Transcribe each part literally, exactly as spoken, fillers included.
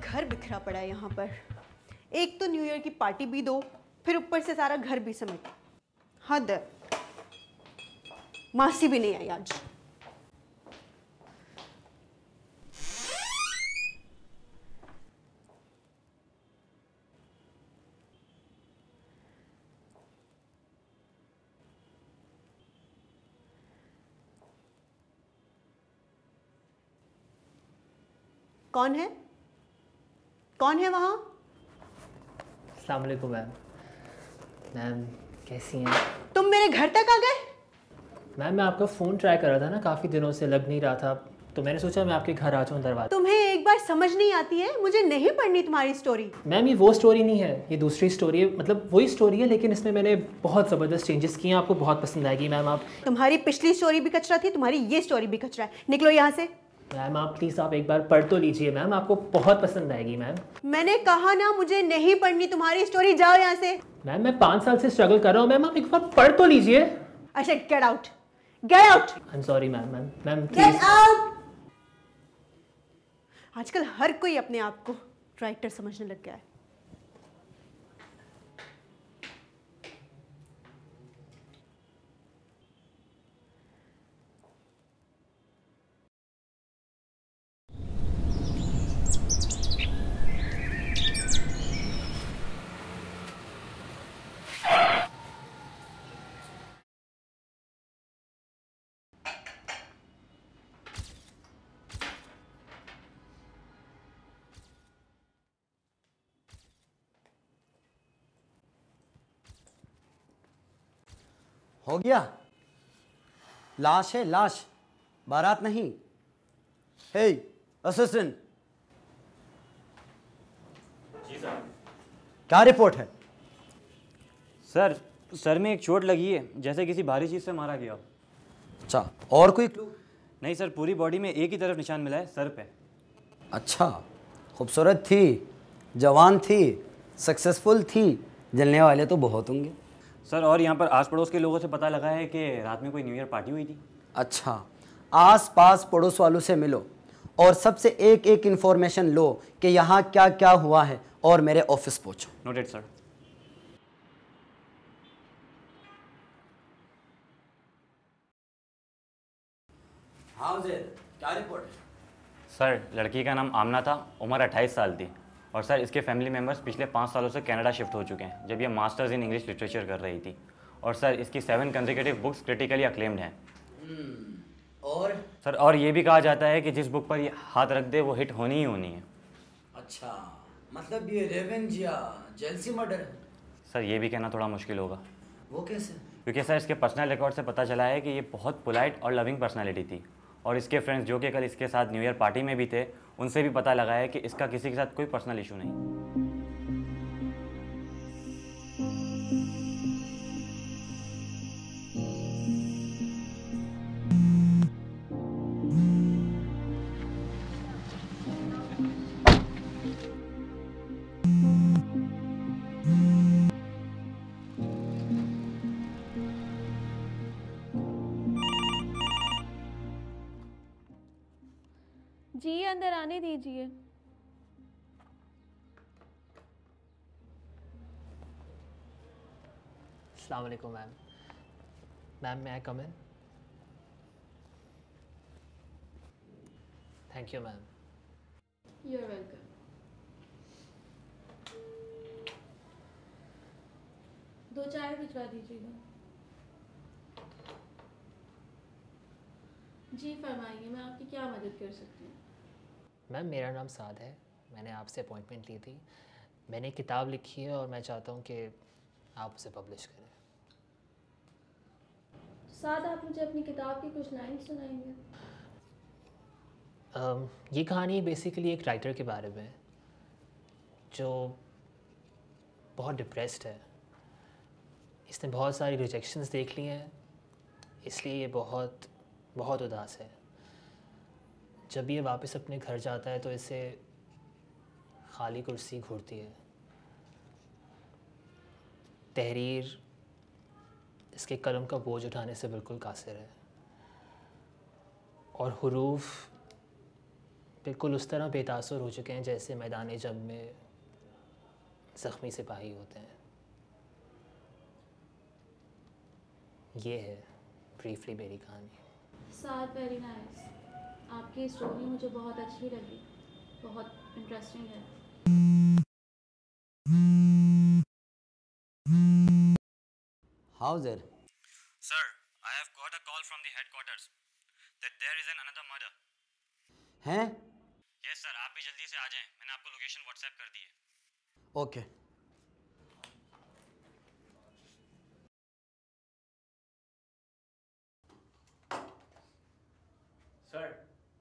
घर बिखरा पड़ा है यहाँ पर। एक तो न्यू ईयर की पार्टी भी दो, फिर ऊपर से सारा घर भी समेट। हद है। मासी भी नहीं आई आज। कौन है? कौन है वहाँ? अस्सलाम वालेकुम मैम। मैम कैसी हैं? तुम मेरे घर तक आ गए? मैम मैं आपका फ़ोन ट्राई कर रहा था ना, काफ़ी दिनों से लग नहीं रहा था, तो मैंने सोचा मैं आपके घर आ जाऊँ दरवाज़ा। तुम्हें एक बार समझ नहीं आती है? मुझे नहीं पढ़नी तुम्हारी स्टोरी। मैम ये वो स्टोरी नहीं है, ये दूसरी स्टोरी है, मतलब वही स्टोरी है लेकिन इसमें मैंने बहुत ज़बरदस्त चेंजेस किए हैं, आपको बहुत पसंद आएगी मैम। आप तुम्हारी पिछली स्टोरी भी कचरा थी, तुम्हारी ये स्टोरी भी कचरा है। निकलो यहाँ से। मैम आप प्लीज़ आप एक बार पढ़ तो लीजिए मैम, आपको बहुत पसंद आएगी मैम। मैंने कहा ना मुझे नहीं पढ़नी तुम्हारी स्टोरी, जाओ यहाँ से। मैम मैं पाँच साल से स्ट्रगल कर रहा हूँ मैम, आप एक बार पढ़ तो लीजिए। अच्छा get out, get out. I am sorry ma'am. Ma'am ma'am get out. आजकल हर कोई अपने आप को राइटर समझने लग गया है। हो गया? लाश है लाश, बारात नहीं। Hey assistant. जी सर। क्या रिपोर्ट है? सर सर में एक चोट लगी है, जैसे किसी भारी चीज़ से मारा गया। अच्छा, और कोई क्लू? नहीं सर, पूरी बॉडी में एक ही तरफ निशान मिला है, सर पे। अच्छा, खूबसूरत थी, जवान थी, सक्सेसफुल थी, जलने वाले तो बहुत होंगे। सर और यहाँ पर आस पड़ोस के लोगों से पता लगा है कि रात में कोई न्यू ईयर पार्टी हुई थी। अच्छा, आस पास पड़ोस वालों से मिलो और सबसे एक एक इन्फॉर्मेशन लो कि यहाँ क्या क्या हुआ है और मेरे ऑफिस पहुँचो। Noted sir. हाँ उज़ैर, क्या रिपोर्ट है? सर लड़की का नाम आमना था, उम्र अट्ठाईस साल थी, और सर इसके फैमिली मेम्बर्स पिछले पाँच सालों से कनाडा शिफ्ट हो चुके हैं, जब ये मास्टर्स इन इंग्लिश लिटरेचर कर रही थी। और सर इसकी seven consecutive books critically acclaimed हैं। और सर और ये भी कहा जाता है कि जिस बुक पर ये हाथ रख दे वो हिट होनी ही होनी है। अच्छा, मतलब ये रेवेंज या जेलसी मर्डर है? सर ये भी कहना थोड़ा मुश्किल होगा। वो कैसे? क्योंकि सर इसके पर्सनल रिकॉर्ड से पता चला है कि ये बहुत पोलाइट और लविंग पर्सनालिटी थी, और इसके फ्रेंड्स जो कि कल इसके साथ न्यू ईयर पार्टी में भी थे, उनसे भी पता लगा है कि इसका किसी के साथ कोई पर्सनल इशू नहीं। जी अंदर आने दीजिए। अस्सलाम वालेकुम मैम। मैम मैं come in? Thank you ma'am. You are welcome. दो चाय भिजवा दीजिएगा। जी फरमाइए, मैं आपकी क्या मदद कर सकती हूँ? मैम मेरा नाम साद है, मैंने आपसे अपॉइंटमेंट ली थी। मैंने एक किताब लिखी है और मैं चाहता हूँ कि आप उसे पब्लिश करें। साद, आप मुझे अपनी किताब की कुछ लाइन सुनाएंगे? um, ये कहानी बेसिकली एक राइटर के बारे में है जो बहुत डिप्रेस्ड है। इसने बहुत सारी रिजेक्शंस देख ली हैं, इसलिए ये बहुत बहुत उदास है। जब ये वापस अपने घर जाता है तो इसे खाली कुर्सी घूरती है। तहरीर इसके कलम का बोझ उठाने से बिल्कुल कासिर है, और हुरूफ बिल्कुल उस तरह बेतासुर हो चुके हैं जैसे मैदान जंग में ज़ख्मी सिपाही होते हैं। ये है ब्रीफली मेरी कहानी। साथ वेरी नाइस। आपकी स्टोरी मुझे बहुत अच्छी लगी, बहुत इंटरेस्टिंग है। How's it? Sir, I have got a call from the headquarters that there is an another murder. हैं? Yes sir, आप भी जल्दी से आ जाएं। मैंने आपको लोकेशन व्हाट्सएप कर दी है। ओके। सर।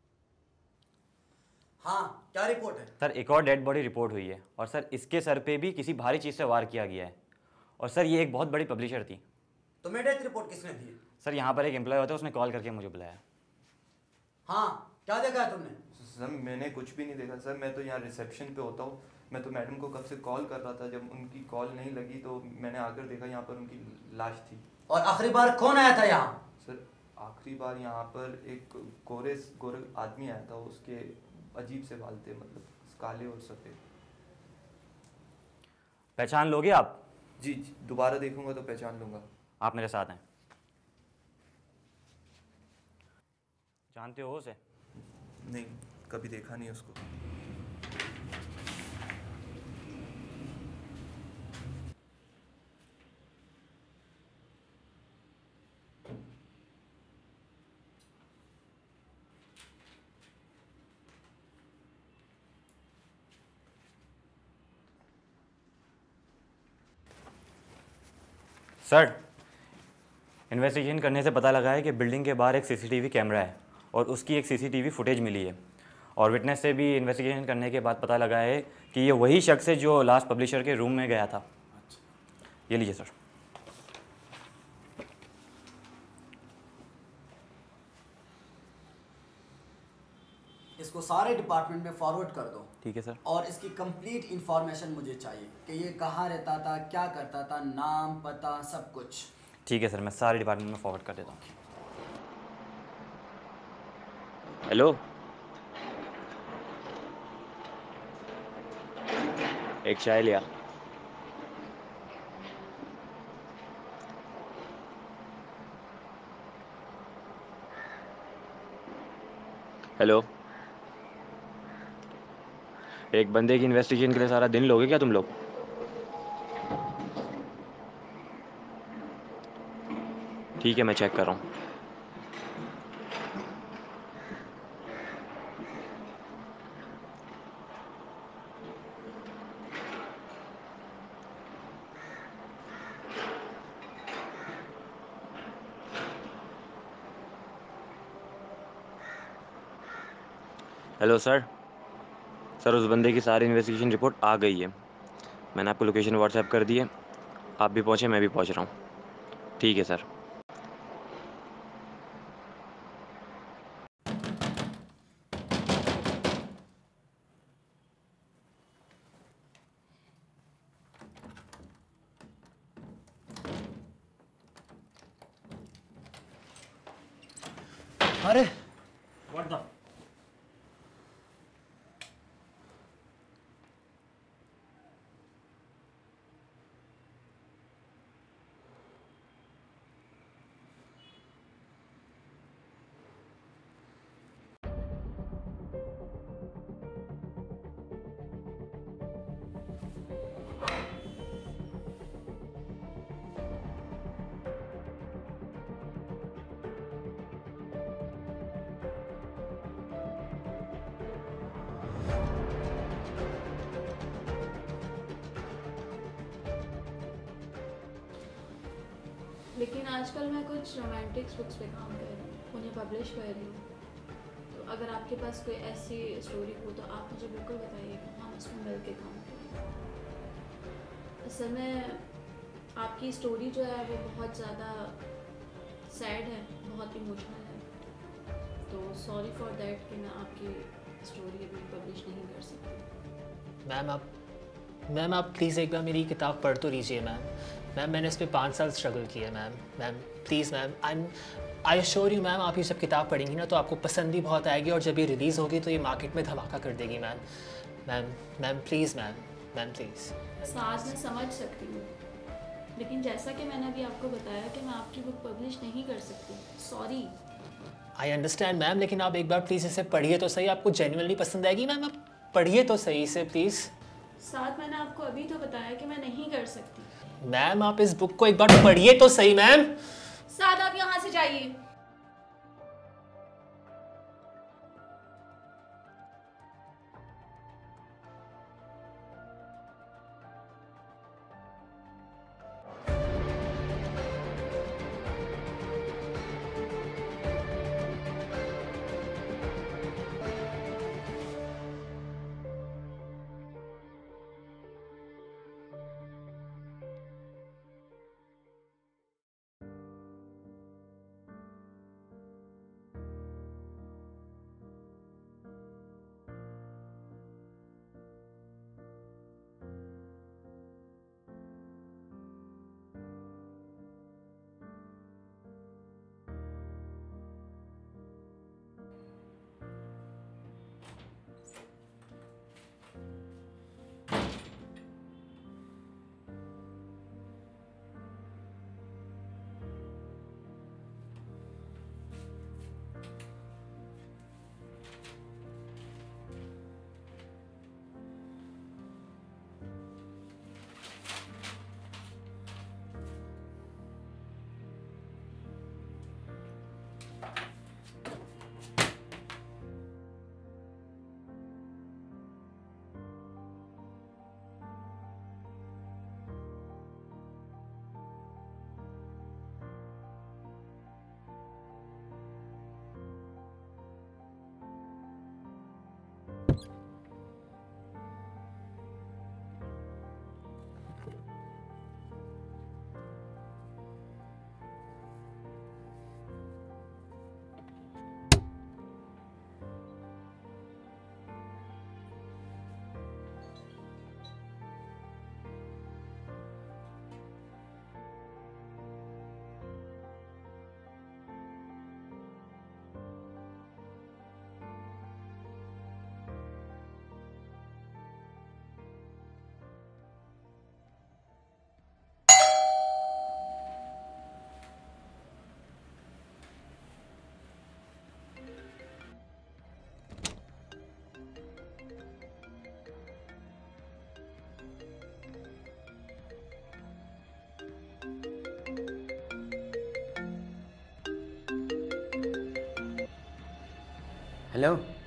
हाँ, क्या रिपोर्ट है? सर एक और डेड बॉडी रिपोर्ट हुई है और सर इसके सर पे भी किसी भारी चीज़ से वार किया गया है और सर ये एक बहुत बड़ी पब्लिशर थी। तुम्हें डेथ रिपोर्ट किसने दी है? सर यहाँ पर एक एम्प्लॉय होता है, उसने कॉल करके मुझे बुलाया। हाँ, क्या देखा है तुमने? सर मैंने कुछ भी नहीं देखा सर, मैं तो यहाँ रिसेप्शन पे होता हूँ। मैं तो मैडम को कब से कॉल कर रहा था, जब उनकी कॉल नहीं लगी तो मैंने आकर देखा यहाँ पर उनकी लाश थी। और आखिरी बार कौन आया था यहाँ? सर आखिरी बार यहाँ पर एक गोरे गोरे आदमी आया था, उसके अजीब से बाल थे, मतलब काले और सफ़ेद। पहचान लोगे आप? जी जी, दोबारा देखूंगा तो पहचान लूँगा। आप मेरे साथ हैं। जानते हो उसे? नहीं, कभी देखा नहीं उसको। सर, इन्वेस्टिगेशन करने से पता लगा है कि बिल्डिंग के बाहर एक सीसीटीवी कैमरा है और उसकी एक सीसीटीवी फुटेज मिली है और विटनेस से भी इन्वेस्टिगेशन करने के बाद पता लगा है कि ये वही शख्स है जो लास्ट पब्लिशर के रूम में गया था। ये लीजिए सर। इसको सारे डिपार्टमेंट में फॉरवर्ड कर दो। ठीक है सर। और इसकी कंप्लीट इंफॉर्मेशन मुझे चाहिए कि ये कहाँ रहता था, क्या करता था, नाम पता सब कुछ। ठीक है सर, मैं सारे डिपार्टमेंट में फॉरवर्ड कर देता हूँ। हेलो, एक चाय लिया। हेलो, एक बंदे की इन्वेस्टिगेशन के लिए सारा दिन लोगे क्या तुम लोग? ठीक है, मैं चेक कर रहा हूँ। Hello sir. सर उस बंदे की सारी इन्वेस्टिगेशन रिपोर्ट आ गई है। मैंने आपको लोकेशन व्हाट्सएप कर दी है। आप भी पहुँचे, मैं भी पहुँच रहा हूँ। ठीक है सर। अरे What the? लेकिन आजकल मैं कुछ रोमांटिक्स बुक्स पे काम कर रही हूँ, उन्हें पब्लिश कर रही हूँ। तो अगर आपके पास कोई ऐसी स्टोरी हो तो आप मुझे बिल्कुल बताइएगा, हम उसमें मिल के काम करें। असल में आपकी स्टोरी जो है वो बहुत ज़्यादा सैड है, बहुत इमोशनल है। तो सॉरी फॉर दैट कि मैं आपकी स्टोरी अभी पब्लिश नहीं कर सकती। मैम आप मैम आप प्लीज़ एक बार मेरी किताब पढ़ तो लीजिए मैम। मैम मैंने इस पर पाँच साल स्ट्रगल किया है ma'am. Ma'am please ma'am, I am I assure you ma'am, आप ये जब किताब पढ़ेंगी ना तो आपको पसंद भी बहुत आएगी, और जब ये रिलीज़ होगी तो ये मार्केट में धमाका कर देगी ma'am. Ma'am ma'am please ma'am, ma'am please. साथ में समझ सकती हूँ, लेकिन जैसा कि मैंने अभी आपको बताया कि मैं आपकी बुक पब्लिश नहीं कर सकती। सॉरी। आई अंडरस्टैंड मैम, लेकिन आप एक बार प्लीज़ इसे पढ़िए तो सही, आपको जेन्युइनली पसंद आएगी मैम, आप पढ़िए तो सही इसे प्लीज़। साथ मैंने आपको अभी तो बताया कि मैं नहीं कर सकती। मैम आप इस बुक को एक बार पढ़िए तो सही मैम। साथ आप यहाँ से जाइए। हेलो।